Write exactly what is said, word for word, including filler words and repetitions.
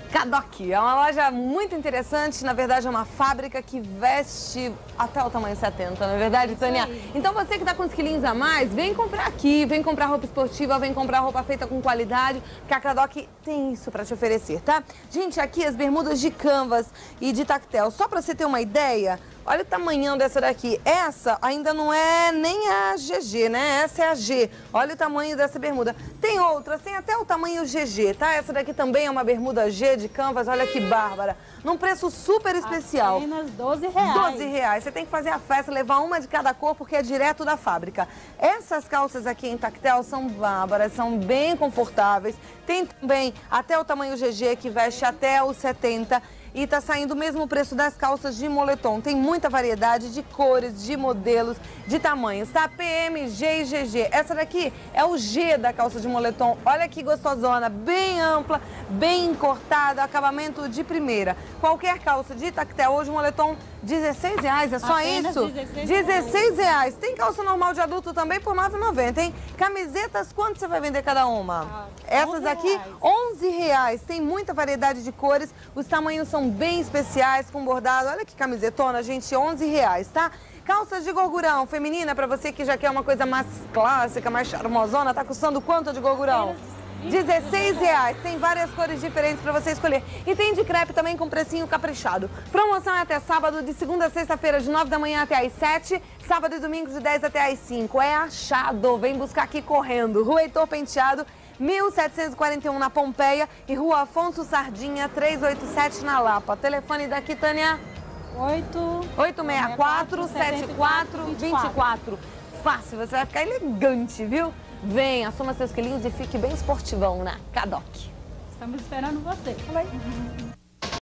Cadoc é uma loja muito interessante, na verdade é uma fábrica que veste até o tamanho setenta, não é verdade, Tânia? Então você que está com os quilinhos a mais, vem comprar aqui, vem comprar roupa esportiva, vem comprar roupa feita com qualidade, porque a Cadoc tem isso para te oferecer, tá? Gente, aqui as bermudas de canvas e de tactel, só para você ter uma ideia, olha o tamanhão dessa daqui. Essa ainda não é nem a G G, né? Essa é a G. Olha o tamanho dessa bermuda. Tem outras, tem até o tamanho G G, tá? Essa daqui também é uma bermuda G de canvas, olha que bárbara. Num preço super especial. Apenas doze reais. doze reais. Você tem que fazer a festa, levar uma de cada cor, porque é direto da fábrica. Essas calças aqui em tactel são bárbaras, são bem confortáveis. Tem também até o tamanho G G, que veste até o setenta. E tá saindo o mesmo preço das calças de moletom. Tem muita variedade de cores, de modelos, de tamanhos, tá? P M, G e G G. Essa daqui é o G da calça de moletom. Olha que gostosona, bem ampla, bem cortada, acabamento de primeira. Qualquer calça de tactel hoje, moletom, dezesseis reais, é só Apenas isso? dezesseis reais. Tem calça normal de adulto também por nove reais e noventa centavos, hein? Camisetas, quanto você vai vender cada uma? Ah, Essas aqui, onze reais. Tem muita variedade de cores, os tamanhos são bem especiais, com bordado. Olha que camisetona, gente, onze reais, tá? Calças de gorgurão feminina, pra você que já quer uma coisa mais clássica, mais charmosona, tá custando quanto de gorgurão? dezesseis reais. Tem várias cores diferentes pra você escolher. E tem de crepe também com precinho caprichado. Promoção é até sábado, de segunda a sexta-feira, de nove da manhã até às sete. Sábado e domingo, de dez até às cinco. É achado. Vem buscar aqui correndo. Rua Heitor Penteado, mil setecentos e quarenta e um na Pompeia e Rua Afonso Sardinha, trezentos e oitenta e sete na Lapa. Telefone daqui, Tânia? oito seis quatro, sete quatro dois quatro. Fácil, você vai ficar elegante, viu? Vem, assuma seus quilinhos e fique bem esportivão na Cadoc. Estamos esperando você. Vai.